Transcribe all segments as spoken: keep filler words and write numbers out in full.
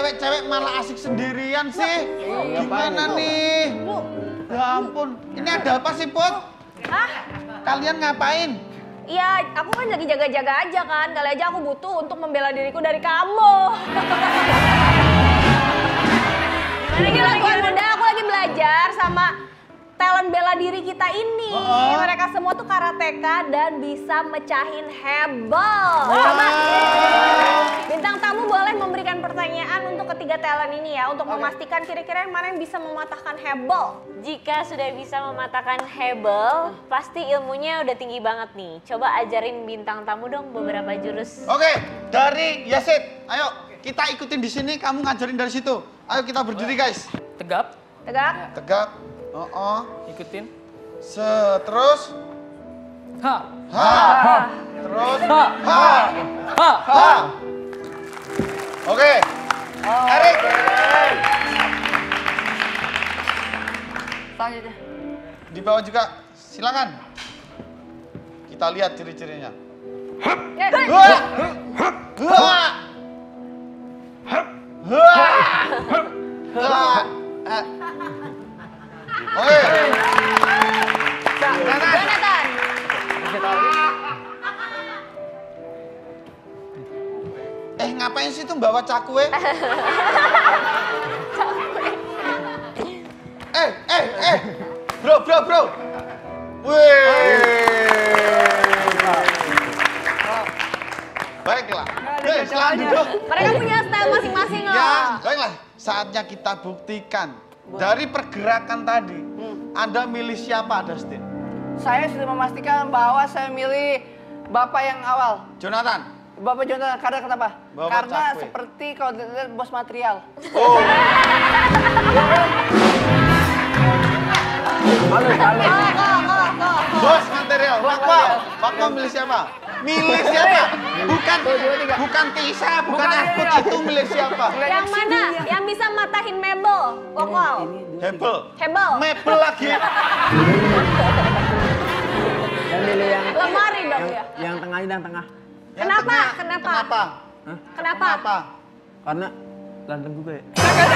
cewek-cewek malah asik sendirian sih? Gimana nih? Ya ampun, ini ada apa sih, Put? Hah? Kalian ngapain? Iya, aku kan lagi jaga-jaga aja kan. Kali aja aku butuh untuk membela diriku dari kamu. Ini lagi muda, aku lagi belajar sama talent bela diri kita ini. Oh. Mereka semua tuh karateka dan bisa mecahin hebel. Wow. Coba, bintang tamu boleh memberikan pertanyaan untuk ketiga talent ini ya, untuk okay. memastikan kira-kira yang mana yang bisa mematahkan hebel. Jika sudah bisa mematahkan hebel, pasti ilmunya udah tinggi banget nih. Coba ajarin bintang tamu dong beberapa jurus. Oke, dari Yasid, ayo kita ikutin di sini, kamu ngajarin dari situ. Ayo kita berdiri guys. Tegap. Tegak. Tegap. Oh, oh. Ikutin. Seterus. Ha. Ha. Ha. Terus. Ha. Ha. Ha. Ha. Oke. Erik. Selanjutnya. Di bawah juga. Silakan. Kita lihat ciri-cirinya. Eh, Wah. Wah. Wah. Wah. Oke. Jonathan. Eh, ngapain sih tuh bawa cakwe? eh, eh, eh. Bro, bro, bro. Wih. Baiklah. Hei, silakan duduk. Mereka punya style masing-masing loh. Ya, baiklah. Saatnya kita buktikan. Dari pergerakan tadi, hmm. Anda milih siapa, Dustin? Saya sudah memastikan bahwa saya milih Bapak yang awal. Jonathan. Bapak Jonathan, karena kenapa? Bapak Karena cakwe. seperti kalau dilihat bos material. Oh. Halo, halo. Bos material. Bakwa. Bakwa milih siapa? Milih siapa? Bukan bukan Tisa, bukan Akut, itu milih siapa? Yang mana? Yang bisa matahin mebel, Kokol. Hebel. Hebel. Mebel lagi. Dan milih yang Lemari dong yang, ya. yang tengah ini yang tengah. Yang Kenapa? tengah. Kenapa? Kenapa? Hah? Kenapa? Kenapa? Karena ganteng juga ya.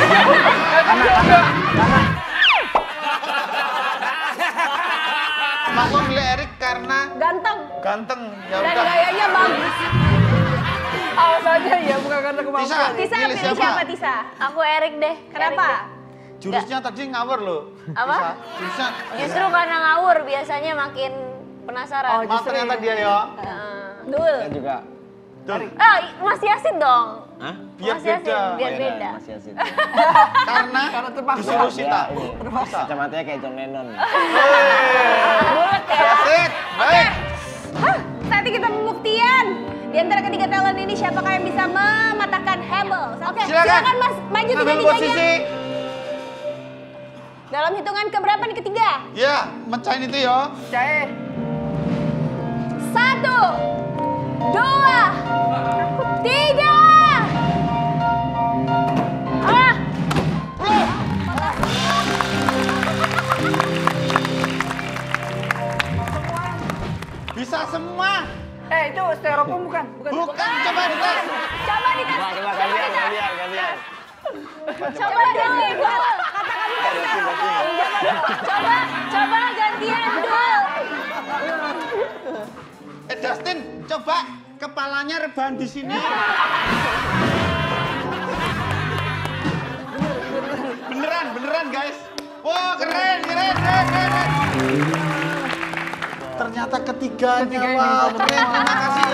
Bakwa milih Erik karena Ganteng. ganteng. Ya Dan udah. gayanya bagus. Alasannya ya bukan karena Tisa, kemampuan. Tisa milih pilih siapa Tisa? Aku Erik deh. Kenapa? Jurusnya tadi ngawur loh. Apa? Tisa. Jurusnya. Justru karena ngawur biasanya makin penasaran. Oh, Maaf ternyata dia ya. Heeh. Dul. Saya juga. Tuh. Ah, Mas Yasin dong. Hah? Biar Mas Yasin, beda. biar Oh, iya, beda. Masih asik. Karena Karena terpaksa. disuruh Sita. Ya, ini. Kacamatanya kayak John Lennon. Bulat ya. Asik. Baik. Hah, saatnya kita pembuktian. Di antara ketiga talent ini siapakah yang bisa mematahkan hebel? Oke, Silakan. silakan Mas, maju Ambil tiga-tiganya. posisi. Dalam hitungan keberapa nih ketiga? Ya, mecahin itu ya. Saya Satu, dua, tiga. Ah, Bisa semua. eh itu styrofoam bukan? Bukan. Bukan, coba dites. coba dites. Coba coba gantian gantian gantian. Coba dulu, Dul. Kata kamu tadi kan. Coba, coba gantian, Dul. Eh Dustin, coba kepalanya rebahan di sini. Beneran, beneran guys. Wah, keren, keren, keren, keren. Ternyata ketiganya, Ketiganya. wow, keren, terima kasih.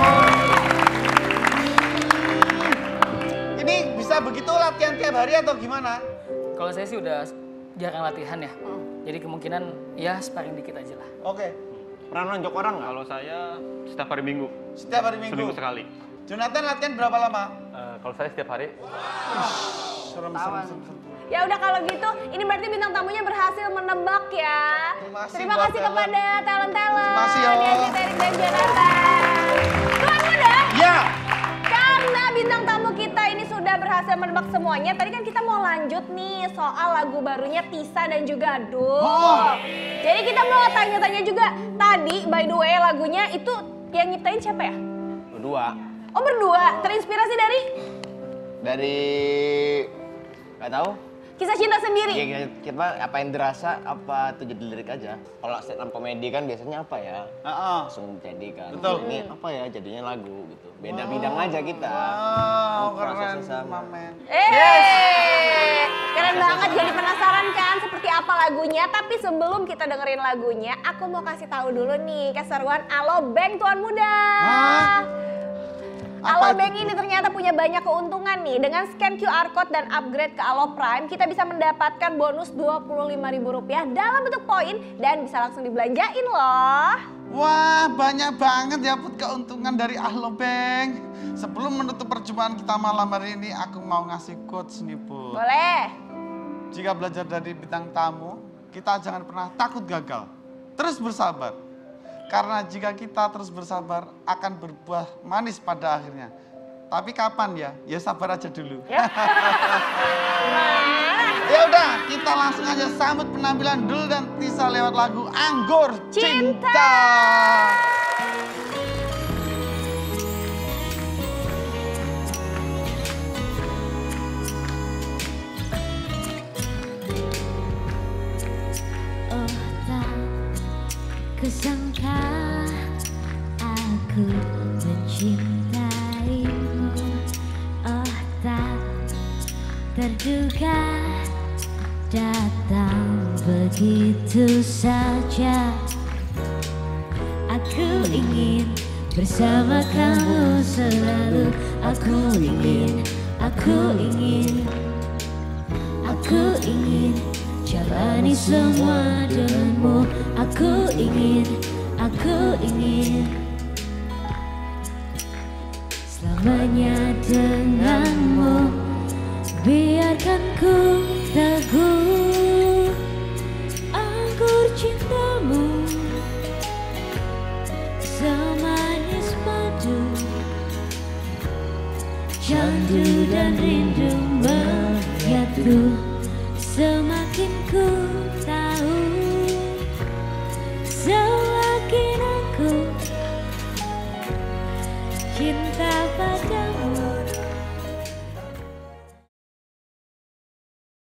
Ini bisa begitu latihan tiap hari atau gimana? Kalau saya sih udah jarang latihan ya. Jadi kemungkinan ya sparring dikit aja lah. Oke, Pernah nonjok orang nggak? Kalau saya setiap hari Minggu, setiap hari minggu. seminggu sekali. Jonathan latihan berapa lama? Eh, kalau saya setiap hari, Serem, serem, serem, serem. Ya udah kalau gitu, ini berarti bintang tamunya berhasil menebak ya. Terima kasih Terima buat kasih talent. kepada talent-talent. Terima kasih, yo. Yazid, Erik, dan Jonathan. Tuan muda, Ya, karena bintang tamu kita ini sudah berhasil menebak semuanya, tadi kan kita mau lanjut nih soal lagu barunya Tisa dan juga Dul. Oh. Jadi kita mau tanya-tanya juga, tadi by the way lagunya itu yang nyiptain siapa ya? Berdua. Oh berdua, terinspirasi dari? Dari nggak tahu. Kisah cinta sendiri. Iya, kita apa yang dirasa, apa itu jadi lirik aja. Kalau stand up komedi kan biasanya apa ya? Heeh. Langsung jadi kan. Betul. Ini apa ya jadinya lagu gitu. Beda bidang aja kita. Wow, keren Prosesnya sama. Mamen. Eh, keren banget. Jadi penasaran kan seperti apa lagunya? Tapi sebelum kita dengerin lagunya, aku mau kasih tahu dulu nih keseruan Alobank Tuan Muda. Hah? Apa Alobank ini ternyata punya banyak keuntungan nih. Dengan scan Q R Code dan upgrade ke Alo Prime, kita bisa mendapatkan bonus dua puluh lima ribu rupiah dalam bentuk poin dan bisa langsung dibelanjain loh. Wah, banyak banget ya Put keuntungan dari Alobank. Sebelum menutup perjumpaan kita malam hari ini, aku mau ngasih quotes nih Put. Boleh. Jika belajar dari bintang tamu, kita jangan pernah takut gagal. Terus bersabar. Karena jika kita terus bersabar, akan berbuah manis pada akhirnya. Tapi kapan ya? Ya sabar aja dulu. Ya. Ya udah, kita langsung aja sambut penampilan Dul dan Tisa lewat lagu Anggur Cinta. Cinta. Oh tak kusangka aku mencintaimu. Oh tak terduga datang begitu saja. Aku ingin bersama kamu selalu. Aku ingin, aku ingin, aku ingin jalani semua denganmu. Aku ingin, aku ingin selamanya denganmu. Biarkan ku teguh